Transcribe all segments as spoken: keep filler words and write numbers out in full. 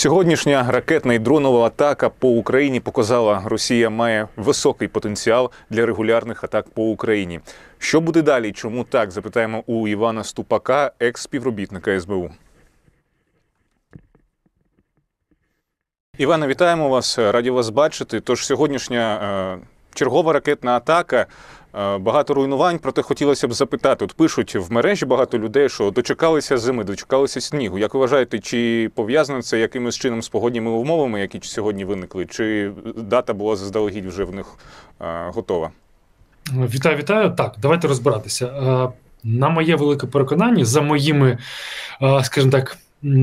Сьогоднішня ракетна і дронова атака по Україні показала, Росія має високий потенціал для регулярних атак по Україні. Що буде далі? Чому так? Запитаємо у Івана Ступака, екс-співробітника ес бе у. Іване, вітаємо вас, раді вас бачити. Тож сьогоднішня е, чергова ракетна атака, е, багато руйнувань, проте хотілося б запитати. От пишуть в мережі багато людей, що дочекалися зими, дочекалися снігу. Як ви вважаєте, чи пов'язано це якимось чином з погодніми умовами, які сьогодні виникли, чи дата була заздалегідь вже в них е, готова? Вітаю, вітаю. Так, давайте розбиратися. Е, на моє велике переконання, за моїми, е, скажімо так,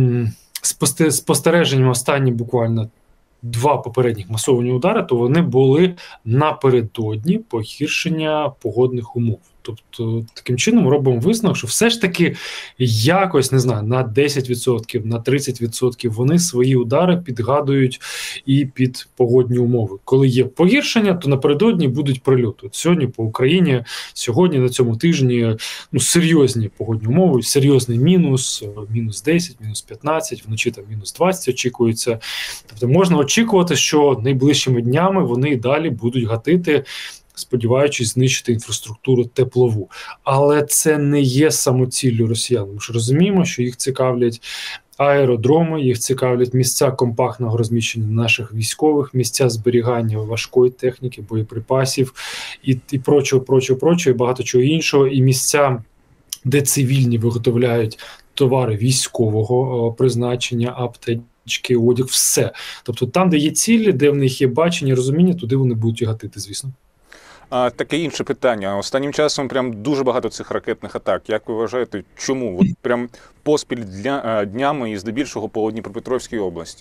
спостереженнями останні буквально два попередніх масовані удари, то вони були напередодні погіршення погодних умов. Тобто, таким чином робимо висновок, що все ж таки якось, не знаю, на десять відсотків, на тридцять відсотків вони свої удари підгадують і під погодні умови. Коли є погіршення, то напередодні будуть прильоти. От сьогодні по Україні, сьогодні на цьому тижні ну, серйозні погодні умови, серйозний мінус, мінус десять, мінус п'ятнадцять, вночі там мінус двадцять очікується. Тобто можна очікувати, що найближчими днями вони далі будуть гатити, сподіваючись знищити інфраструктуру теплову. Але це не є самоціллю росіян. Ми ж розуміємо, що їх цікавлять аеродроми, їх цікавлять місця компактного розміщення наших військових, місця зберігання важкої техніки, боєприпасів і, і прочого, прочого, прочого, і багато чого іншого, і місця, де цивільні виготовляють товари військового призначення, аптечки, одяг, все. Тобто там, де є цілі, де в них є бачення, розуміння, туди вони будуть і гатити, звісно. А таке інше питання. Останнім часом прям дуже багато цих ракетних атак. Як ви вважаєте, чому? От прям поспіль дня, днями і здебільшого по Дніпропетровській області.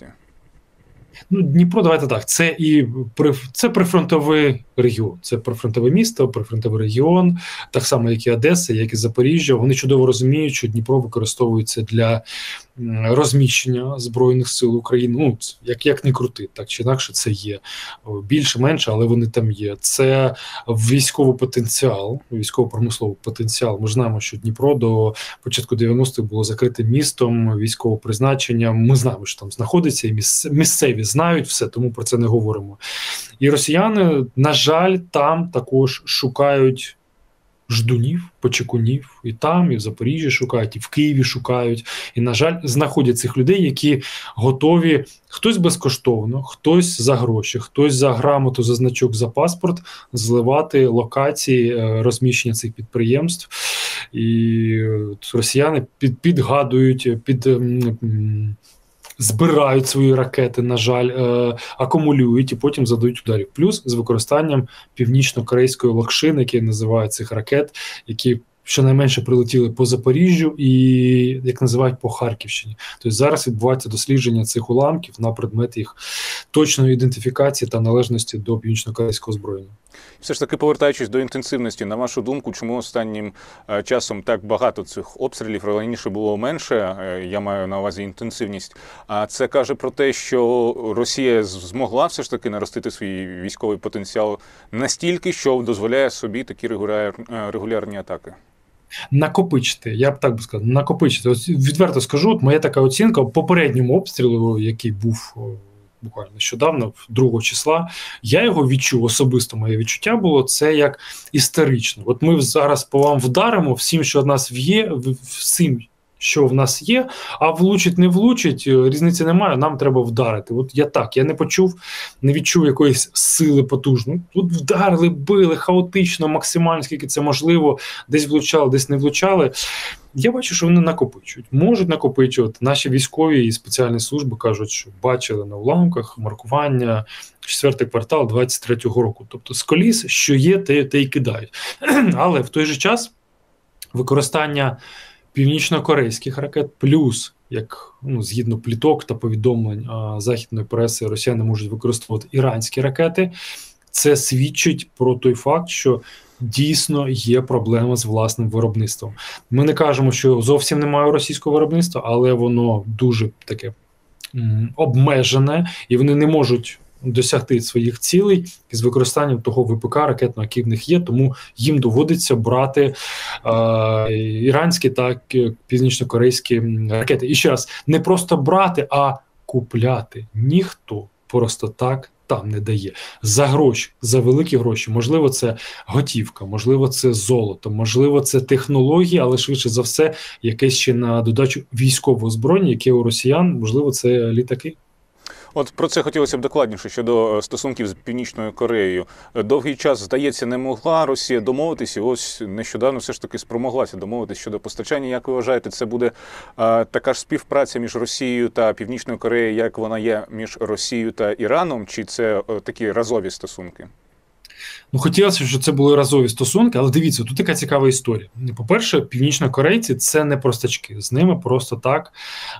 Ну, Дніпро, давайте так, це і при, це прифронтовий регіон, це прифронтове місто, прифронтовий регіон, так само, як і Одеса, як і Запоріжжя. Вони чудово розуміють, що Дніпро використовується для розміщення Збройних сил України. Ну, як, як не крути, так чи інакше це є. Більше-менше, але вони там є. Це військовий потенціал, військово-промисловий потенціал. Ми знаємо, що Дніпро до початку дев'яностих було закритим містом військового призначення. Ми знаємо, що там знаходиться, і місцеві знають все, тому про це не говоримо. І росіяни, на жаль, там також шукають ждунів, почекунів, і там, і в Запоріжжі шукають, і в Києві шукають. І, на жаль, знаходять цих людей, які готові, хтось безкоштовно, хтось за гроші, хтось за грамоту, за значок, за паспорт, зливати локації розміщення цих підприємств. І росіяни під, підгадують, під... збирають свої ракети, на жаль, е, акумулюють і потім задають ударів. Плюс з використанням північно-корейської локшини, які називають цих ракет, які щонайменше прилетіли по Запоріжжю і, як називають, по Харківщині. Тобто зараз відбувається дослідження цих уламків на предмет їх точної ідентифікації та належності до північно-корейського озброєння. Все ж таки, повертаючись до інтенсивності, на вашу думку, чому останнім часом так багато цих обстрілів, раніше було менше, я маю на увазі інтенсивність, а це каже про те, що Росія змогла все ж таки наростити свій військовий потенціал настільки, що дозволяє собі такі регулярні атаки? Накопичити, я б так би сказав, накопичити. Ось відверто скажу, от моя така оцінка попередньому обстрілу, який був буквально нещодавно, другого числа, я його відчув, особисто моє відчуття було, це як історично. От ми зараз по вам вдаримо всім, що в нас є, всім, що в нас є, а влучить, не влучить, різниці немає, нам треба вдарити. От я так, я не почув, не відчув якоїсь сили потужної. Тут вдарили, били, хаотично, максимально, скільки це можливо, десь влучали, десь не влучали. Я бачу, що вони накопичують. Можуть накопичувати. Наші військові і спеціальні служби кажуть, що бачили на уламках маркування четвертий квартал двадцять третього року. Тобто з коліс, що є, те, те й кидають. Але в той же час використання північно-корейських ракет, плюс, як ну, згідно пліток та повідомлень а, західної преси, росіяни можуть використовувати іранські ракети, це свідчить про той факт, що дійсно є проблема з власним виробництвом. Ми не кажемо, що зовсім немає російського виробництва, але воно дуже таке м, обмежене, і вони не можуть досягти своїх цілей із використанням того ВПК ракетного, який в них є, тому їм доводиться брати е, іранські та північно-корейські ракети. І ще раз, не просто брати, а купляти ніхто просто так там не дає. За гроші, за великі гроші. Можливо, це готівка, можливо, це золото, можливо, це технології, але швидше за все, якесь ще на додачу військового озброєння, яке у росіян, можливо, це літаки. От про це хотілося б докладніше щодо стосунків з Північною Кореєю. Довгий час, здається, не могла Росія домовитися, і ось нещодавно все ж таки спромоглася домовитися щодо постачання. Як ви вважаєте, це буде а, така ж співпраця між Росією та Північною Кореєю, як вона є між Росією та Іраном, чи це а, такі разові стосунки? Ну, хотілося, щоб це були разові стосунки, але дивіться, тут така цікава історія. По-перше, північнокорейці – це не простачки. З ними просто так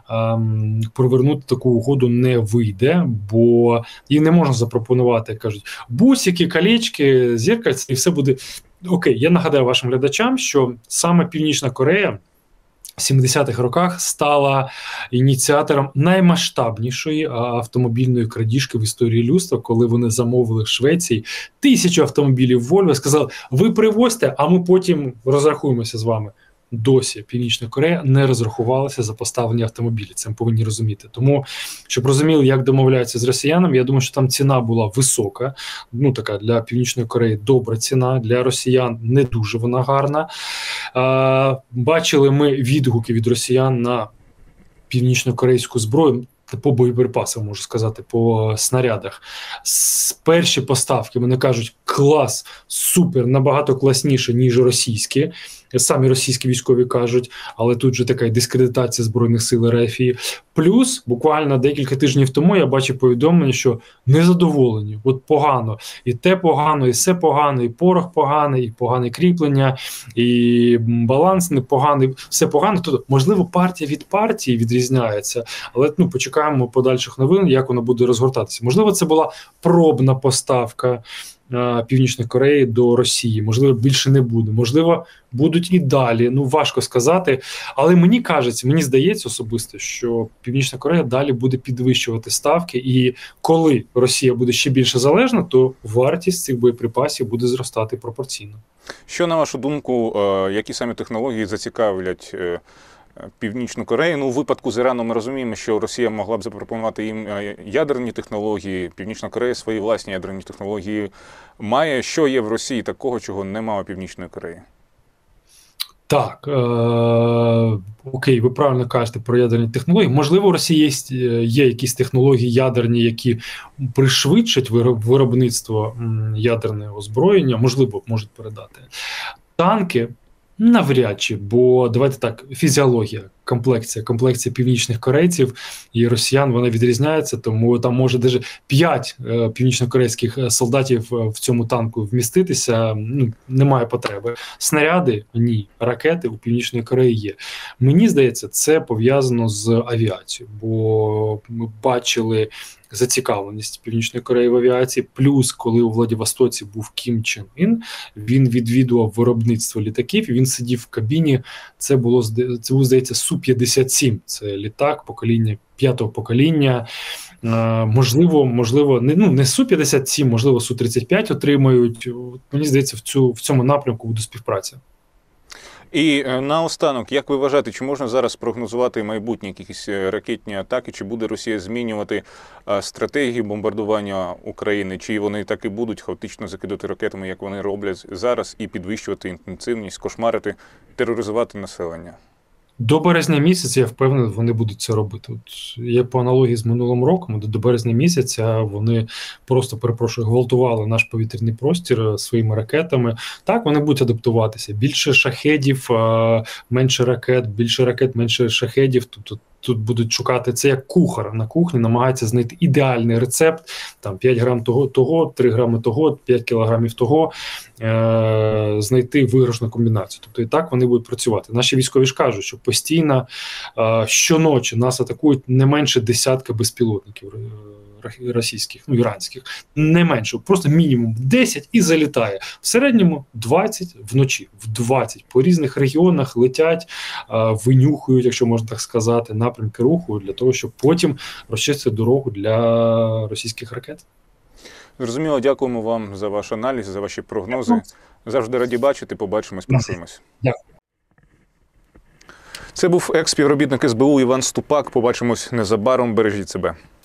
ем, провернути таку угоду не вийде, бо їм не можна запропонувати, як кажуть, бусики, колечки, зеркальце, і все буде окей. Я нагадаю вашим глядачам, що саме Північна Корея в сімдесятих роках стала ініціатором наймасштабнішої автомобільної крадіжки в історії людства, коли вони замовили в Швеції тисячу автомобілів Volvo, сказали, ви привозьте, а ми потім розрахуємося з вами. Досі Північна Корея не розрахувалася за поставлені автомобілі. Це ми повинні розуміти. Тому, щоб розуміли, як домовляються з росіянами, я думаю, що там ціна була висока. Ну, така для Північної Кореї добра ціна, для росіян не дуже вона гарна. А, бачили ми відгуки від росіян на північно-корейську зброю, по боєприпасам, можу сказати, по снарядах. З перші поставки, вони кажуть, клас, супер, набагато класніше, ніж російські. Самі російські військові кажуть, але тут же така дискредитація Збройних сил РФ. Плюс, буквально декілька тижнів тому я бачив повідомлення, що незадоволені, от погано. І те погано, і все погано, і порох поганий, і погане кріплення, і баланс непоганий, все погано. Тобто, можливо, партія від партії відрізняється, але ну, почекаємо подальших новин, як воно буде розгортатися. Можливо, це була пробна поставка Північної Кореї до Росії. Можливо, більше не буде. Можливо, будуть і далі. Ну, важко сказати. Але мені кажеться, мені здається особисто, що Північна Корея далі буде підвищувати ставки. І коли Росія буде ще більше залежна, то вартість цих боєприпасів буде зростати пропорційно. Що, на вашу думку, які саме технології зацікавлять Північну Корею? Ну, у випадку з Іраном ми розуміємо, що Росія могла б запропонувати їм ядерні технології, Північна Корея свої власні ядерні технології має. Що є в Росії такого, чого немає у Північної Кореї? Так, е- окей, ви правильно кажете про ядерні технології. Можливо, у Росії є, є якісь технології ядерні, які пришвидшать виробництво ядерного озброєння, можливо, можуть передати. Танки навряд чи, бо давайте так, фізіологія, комплекція, комплекція північних корейців і росіян, вона відрізняється, тому там може навіть п'ять е, північнокорейських солдатів в цьому танку вміститися, ну, немає потреби. Снаряди? Ні. Ракети у Північної Кореї є. Мені здається, це пов'язано з авіацією, бо ми бачили зацікавленість Північної Кореї в авіації, плюс, коли у Владивостоці був Кім Чен Ін, він відвідував виробництво літаків, і він сидів в кабіні, це було, це був, здається, Су п'ятдесят сім, це літак покоління, п'ятого покоління, е, можливо, можливо, не, ну, не Су п'ятдесят сім, можливо, Су тридцять п'ять отримають, мені здається, в, цю, в цьому напрямку буде співпраця. І наостанок, як ви вважаєте, чи можна зараз прогнозувати майбутні якісь ракетні атаки, чи буде Росія змінювати стратегію бомбардування України, чи вони так і будуть хаотично закидати ракетами, як вони роблять зараз, і підвищувати інтенсивність, кошмарити, тероризувати населення? До березня місяця, я впевнений, вони будуть це робити. От, я по аналогії з минулим роком, до березня місяця вони просто, перепрошую, гвалтували наш повітряний простір своїми ракетами. Так, вони будуть адаптуватися. Більше шахедів, менше ракет, більше ракет, менше шахедів. Тобто тут будуть шукати, це як кухар на кухні, намагається знайти ідеальний рецепт, там п'ять грам того, того, три грами того, п'ять кілограмів того, е- знайти виграшну комбінацію. Тобто і так вони будуть працювати. Наші військові ж кажуть, що постійно е- щоночі нас атакують не менше десятка безпілотників російських, ну, іранських, не менше, просто мінімум десять і залітає. В середньому двадцять вночі, в двадцять по різних регіонах летять, винюхують, якщо можна так сказати, напрямки руху для того, щоб потім розчистити дорогу для російських ракет. Зрозуміло, дякуємо вам за ваш аналіз, за ваші прогнози. Завжди раді бачити, побачимось, почуємось. Дякую. Це був екс-співробітник ес бе у Іван Ступак. Побачимось незабаром. Бережіть себе.